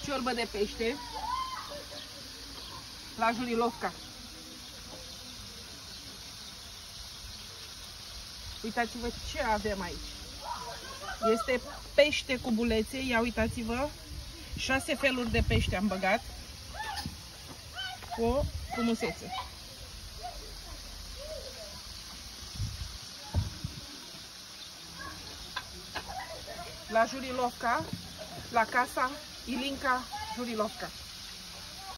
ciorbă de pește la Jurilovka. Uitați-vă ce avem aici. Este pește cu bulețe, ia uitați-vă. 6 feluri de pește am băgat. O frumusețe. La Jurilovka, la casa Ilinca Jurilovka.